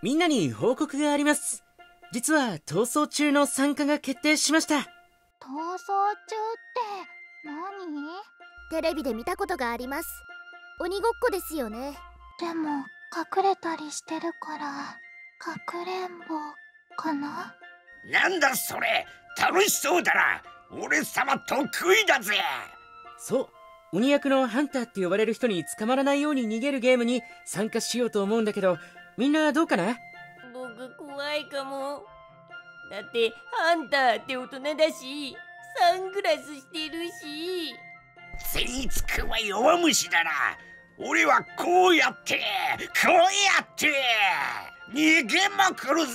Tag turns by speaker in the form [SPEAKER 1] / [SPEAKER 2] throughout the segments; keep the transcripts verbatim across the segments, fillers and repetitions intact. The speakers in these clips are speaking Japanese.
[SPEAKER 1] みんなに報告があります。実は逃走中の参加が決定しました。
[SPEAKER 2] 逃走中って何？
[SPEAKER 3] テレビで見たことがあります。鬼ごっこですよね。
[SPEAKER 2] でも隠れたりしてるからかくれんぼかな。
[SPEAKER 4] なんだそれ、楽しそうだな。俺様得意だぜ。
[SPEAKER 1] そう、鬼役のハンターって呼ばれる人に捕まらないように逃げるゲームに参加しようと思うんだけど、みんなどうかな？
[SPEAKER 5] 僕怖いかも。だってハンターって大人だし、サングラスしてるし。
[SPEAKER 4] 善逸くんは弱虫だな。俺はこうやってこうやって逃げまくるぜ。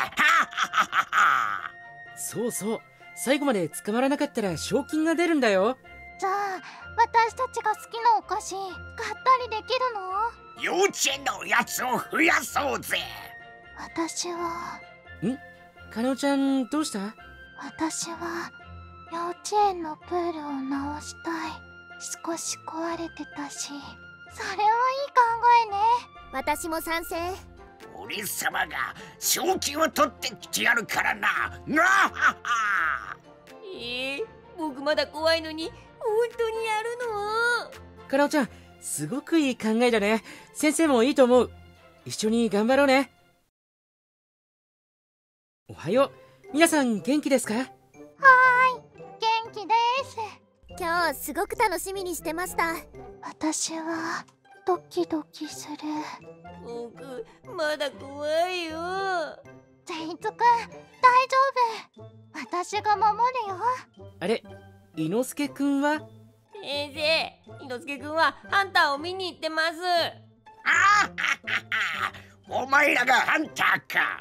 [SPEAKER 1] そうそう、最後まで捕まらなかったら賞金が出るんだよ。
[SPEAKER 2] じゃあ私たちが好きなお菓子買ったりできるの？
[SPEAKER 4] 幼稚園のやつを増やそうぜ。
[SPEAKER 2] 私は
[SPEAKER 1] ん？かのちゃんどうした？
[SPEAKER 2] 私は幼稚園のプールを直したい。少し壊れてたし、それはいい考えね。
[SPEAKER 3] 私も賛成。
[SPEAKER 4] 俺様が賞金を取ってきてやるからな。なはは。
[SPEAKER 5] えー、僕まだ怖いのに本当にやるの？
[SPEAKER 1] かのちゃん、すごくいい考えだね。先生もいいと思う。一緒に頑張ろうね。おはよう。皆さん元気ですか？
[SPEAKER 2] はーい、元気です。
[SPEAKER 3] 今日すごく楽しみにしてました。
[SPEAKER 2] 私はドキドキする。
[SPEAKER 5] 僕まだ怖いよ。
[SPEAKER 2] 善逸くん大丈夫。私が守るよ。
[SPEAKER 1] あれ、伊之助くんは？
[SPEAKER 5] 先生、伊之助くんはハンターを見に行ってます。
[SPEAKER 4] あはは。お前らがハンターか。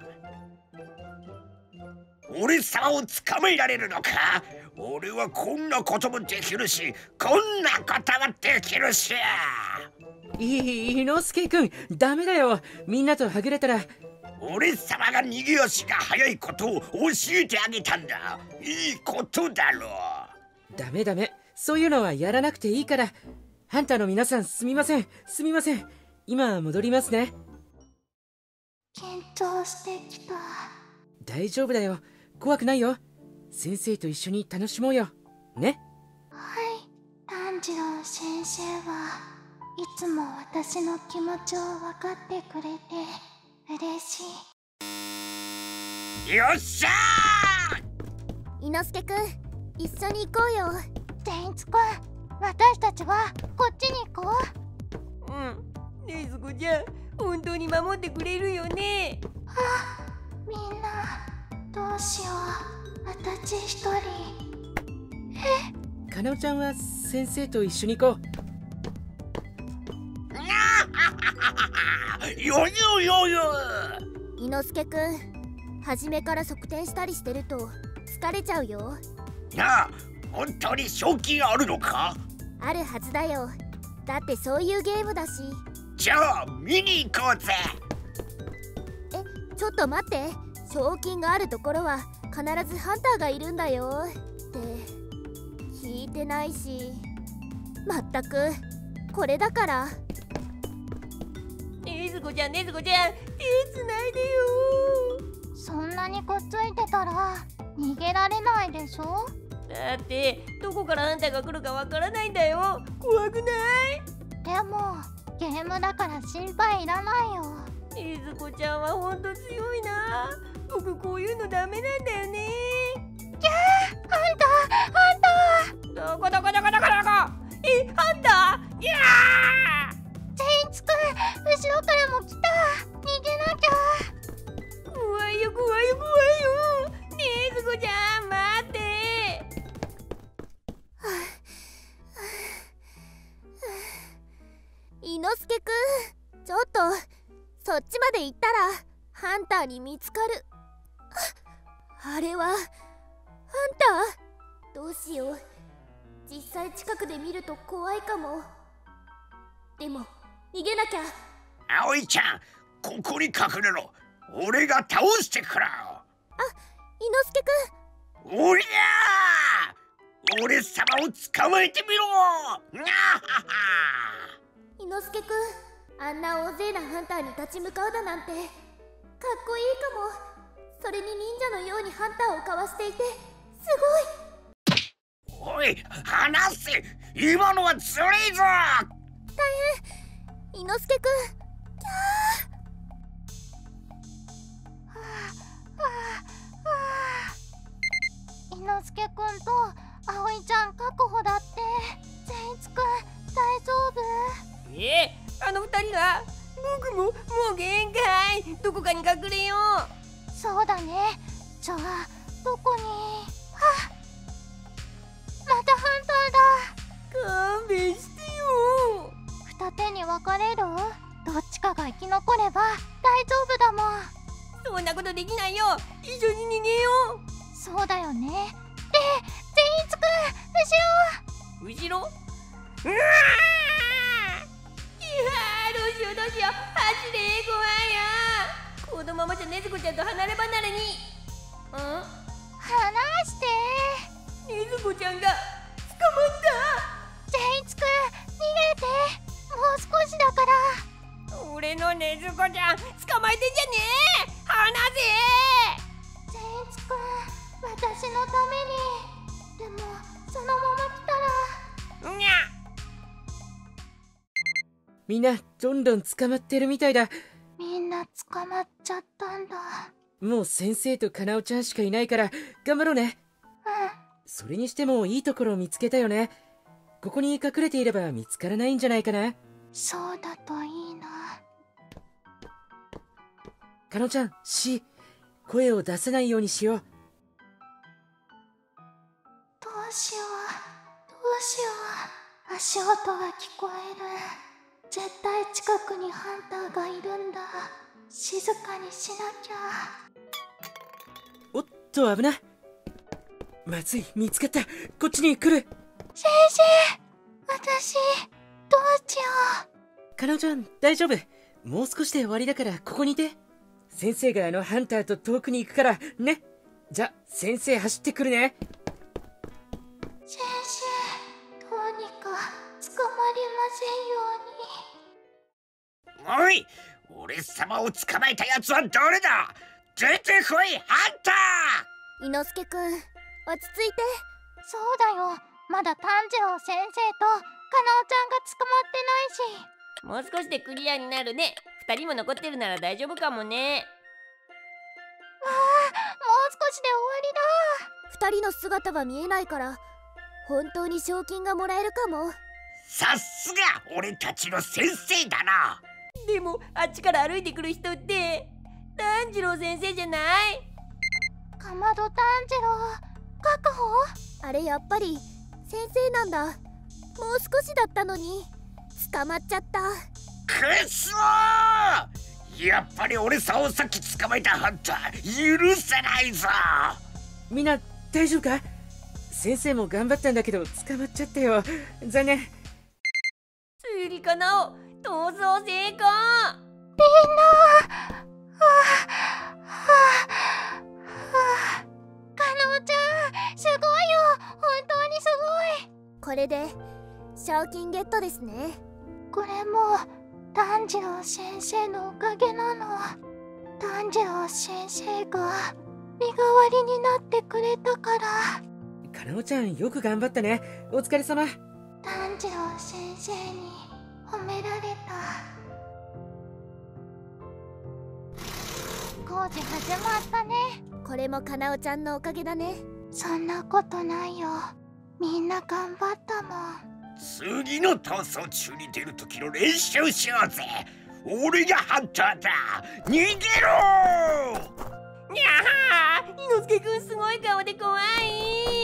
[SPEAKER 4] 俺様を捕まえられるのか。俺はこんなこともできるし、こんなこともできるし。
[SPEAKER 1] い伊之助くん、ダメだよ。みんなとはぐれたら。
[SPEAKER 4] 俺様が逃げ足が速いことを教えてあげたんだ。いいことだろう。
[SPEAKER 1] ダメダメ、そういうのはやらなくていいから。ハンターの皆さん、すみませんすみません。今戻りますね。
[SPEAKER 2] 緊張してきた。
[SPEAKER 1] 大丈夫だよ、怖くないよ。先生と一緒に楽しもうよね。
[SPEAKER 2] はい、炭治郎先生はいつも私の気持ちを分かってくれて嬉しい。
[SPEAKER 4] よっしゃ
[SPEAKER 3] 伊之助くん、一緒に行こうよ。
[SPEAKER 2] 善逸くん、私たちはこっちに行こ
[SPEAKER 5] う。うん、ねずこちゃん、本当に守ってくれるよね。
[SPEAKER 2] はあ、みんなどうしよう、私一人。
[SPEAKER 1] かなおちゃんは先生と一緒に行こ
[SPEAKER 4] う。よよよよ。
[SPEAKER 3] 伊之助くん、初めから側転したりしてると疲れちゃうよ。
[SPEAKER 4] なあ、本当に賞金あるのか？
[SPEAKER 3] あるはずだよ。だってそういうゲームだし。
[SPEAKER 4] じゃあ見に行こうぜ。
[SPEAKER 3] え、ちょっと待って。賞金があるところは必ずハンターがいるんだよって聞いてないし。まったくこれだから。
[SPEAKER 5] ねずこちゃん、ねずこちゃん、手つないでよ。
[SPEAKER 2] そんなにくっついてたら逃げられないでしょ。
[SPEAKER 5] だってどこからハンターが来るかわからないんだよ。怖くない？
[SPEAKER 2] でもゲームだから心配いらないよ。
[SPEAKER 5] ねずこちゃんはほんと強いな。僕こういうのダメなんだよね。
[SPEAKER 2] キャー、ハンターハンタ
[SPEAKER 5] ー。どこどこどこどこどこ。え、ハンター？いや
[SPEAKER 2] ー。善逸くん、後ろからも来た。逃げなきゃ。
[SPEAKER 5] 怖いよ怖いよ怖いよ。ねずこちゃん待って。
[SPEAKER 3] はあはあ、伊之助くん、ちょっとそっちまで行ったらハンターに見つかる。あれはハンター？どうしよう。実際近くで見ると怖いかも。でも逃げなきゃ。
[SPEAKER 4] 葵ちゃん、ここに隠れろ。俺が倒してくらう。
[SPEAKER 3] あ、伊之助く
[SPEAKER 4] ん。おりゃー、俺様を捕まえてみろ。
[SPEAKER 3] 伊之助くん、あんな大勢のハンターに立ち向かうだなんてこいいかも。それに忍者のようにハンターをかわしていてす
[SPEAKER 4] ごい。おい、話せ。今のはずるいぞ。
[SPEAKER 3] 大変。伊之助くん、キャ
[SPEAKER 2] ー。はあはあはあ。伊之助くんと葵ちゃん確保だって。善逸くん大丈夫？
[SPEAKER 5] えー、あの二人が。僕ももう限界。どこかに隠れよう。
[SPEAKER 2] そうだね。じゃあどこに？はあ、またハンターだ。
[SPEAKER 5] 勘弁してよ。
[SPEAKER 2] 二手に分かれる？どっちかが生き残れば大丈夫だもん。
[SPEAKER 5] そんなことできないよ。一緒に逃げよう。
[SPEAKER 2] そうだよね。で、善逸くん、後ろ。
[SPEAKER 5] 後ろ？うわー！いやー、どうしようどうしよう。走れ、怖いや。このままじゃ禰豆子ちゃんと離れ離れに。ん？
[SPEAKER 2] 離して。
[SPEAKER 5] 禰豆子ちゃんが捕まった。
[SPEAKER 2] 善逸くん、逃げて。もう少しだから。
[SPEAKER 5] 俺の禰豆子ちゃん捕まえてんじゃねえ。離せ。
[SPEAKER 2] 善逸くん、私のために。でもそのまま来たら。
[SPEAKER 5] にゃ。
[SPEAKER 1] みんなどんどん捕まってるみたいだ。
[SPEAKER 2] みんな捕まっちゃったんだ。
[SPEAKER 1] もう先生とかなおちゃんしかいないから頑張ろうね。
[SPEAKER 2] うん。
[SPEAKER 1] それにしてもいいところを見つけたよね。ここに隠れていれば見つからないんじゃないかな。
[SPEAKER 2] そうだといいな。
[SPEAKER 1] かなおちゃん、し声を出さないようにしよう。
[SPEAKER 2] どうしようどうしよう。足音が聞こえる。絶対近くにハンターがいるんだ。静かにしなきゃ。
[SPEAKER 1] おっと危な。まずい、見つかった。こっちに来る。
[SPEAKER 2] 先生、私どうしよ
[SPEAKER 1] う。かなおちゃん大丈夫。もう少しで終わりだからここにいて。先生があのハンターと遠くに行くからね。じゃ先生走ってくるね。
[SPEAKER 2] 先生、どうにか捕まりませんように。
[SPEAKER 4] おい、俺様を捕まえたやつはどれだ。出てこい、ハンタ
[SPEAKER 3] ー。伊之助くん、落ち着いて。
[SPEAKER 2] そうだよ、まだ炭治郎先生とかなおちゃんが捕まってないし。
[SPEAKER 5] もう少しでクリアになるね。二人も残ってるなら大丈夫かもね。
[SPEAKER 2] わあ、もう少しで終わり
[SPEAKER 3] だ。二人の姿は見えないから本当に賞金がもらえるかも。
[SPEAKER 4] さすが俺たちの先生だな。
[SPEAKER 5] でもあっちから歩いてくる人って炭治郎先生じゃない？
[SPEAKER 2] かまど炭治郎確保？
[SPEAKER 3] あれやっぱり先生なんだ。もう少しだったのに捕まっちゃった。
[SPEAKER 4] くそー！やっぱり俺さをさっき捕まえたハンター許せないぞ。
[SPEAKER 1] みんな大丈夫か？先生も頑張ったんだけど捕まっちゃったよ。残念。
[SPEAKER 5] つりかなお逃走成功。みんな
[SPEAKER 2] はあはあはあ。かなおちゃんすごいよ。本当にすごい。
[SPEAKER 3] これで賞金ゲットですね。
[SPEAKER 2] これも炭治郎先生のおかげなの。炭治郎先生が身代わりになってくれたから。
[SPEAKER 1] かなおちゃんよく頑張ったね。お疲れ様。
[SPEAKER 2] 炭治郎先生に褒められた。工事始まったね。
[SPEAKER 3] これもかなおちゃんのおかげだね。
[SPEAKER 2] そんなことないよ。みんな頑張ったもん。
[SPEAKER 4] 次の逃走中に出る時の練習しようぜ。俺がハンターだ。逃げろー。
[SPEAKER 5] にゃはー。伊之助くんすごい顔で怖い。